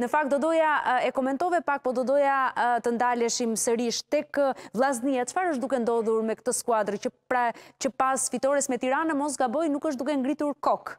Në fakt do doja, e komentove pak, po do doja të ndaleshim sërish tek Vllaznia. Çfarë është duke ndodhur me këtë skuadrë që pas fitores me Tiranën, mos gaboj, nuk është duke ngritur kokë?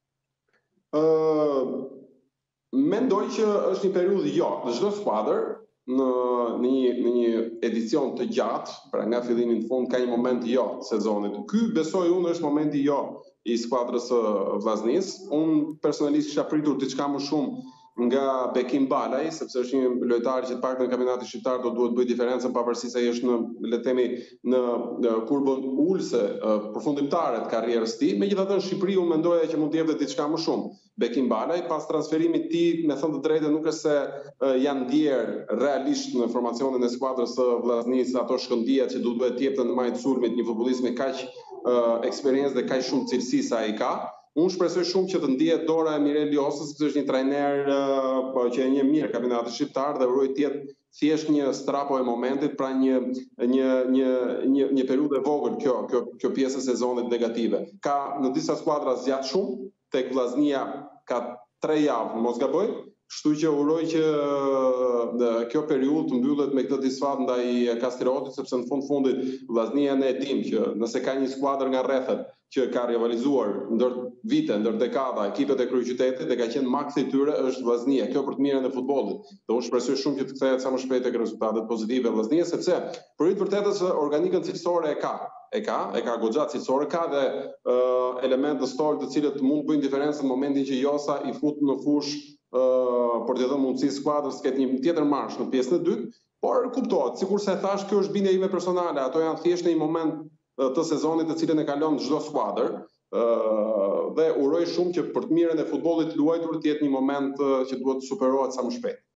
Mendoj që është një periudhë në çdo skuadër në një edicion të gjatë, pra nga fillimi në fund ka një moment të sezonit. Ky besoj unë është momenti i skuadrës së Vllaznisë. Unë personalisht kisha pritur diçka më shumë nga Bekim Balaj, sepse është një lojtar që të paktën në kampionatin shqiptar do duhet bëj diferencën pavarësisht se ai është në kurbën ulse përfundimtare të karrierës së tij. Megjithatë në Shqipëri unë mendoja që mund të jepte diçka më shumë. Bekim Balaj pas transferimit të tij, me thënë të drejtën, nuk është se janë ndier realisht në formacionin e skuadrës së Vllaznisë ato shkëndijat që duhet të jepte në majtë sulmit një futbollist me kaq eksperiencë dhe kaq shumë cilësi sa ai ka. Unë shpresoj shumë që të ndihet dora e Mirel Liosës, sepse është një trajner që e njeh mirë kampionatin shqiptar dhe uroj të jetë thjesht një strapo e momentit, pra një periudhë e vogël kjo pjesë e sezonit negative. Ka në disa skuadra zgjat shumë, tek Vllaznia ka 3 javë, mos gaboj. Kështu që uroj që kjo periudhë të mbyllet me këtë disfat ndaj Kastrioti, sepse në fundit Vllaznia ne e dim që nëse ka një skuadër nga rrethet që ka rivalizuar ndër vite, ndër dekada ekipet e kryeqytetit dhe ka qenë maksi i tyre është Vllaznia. Kjo për të mirën e futbollit. Dhe unë shpresoj shumë që të kthehet sa më shpejt tek rezultatet pozitive Vllaznia, sepse për të vërtetës organikën cilësore e ka goxha cilësore, ka dhe elemente stol të cilët mund të bëjnë diferencën në momentin që Josa i fut në fushë për të dhënë mundësi skuadrës të ketë një tjetër marsh në pjesën e dytë, por kuptohet, sikurse e thash, kjo është bindja ime personale, ato janë thjesht në një moment të sezonit të cilën e kalon çdo skuadër, dhe uroj shumë që për të mirën e futbollit luajtur të jetë një moment që duhet të superohet sa më shpejt.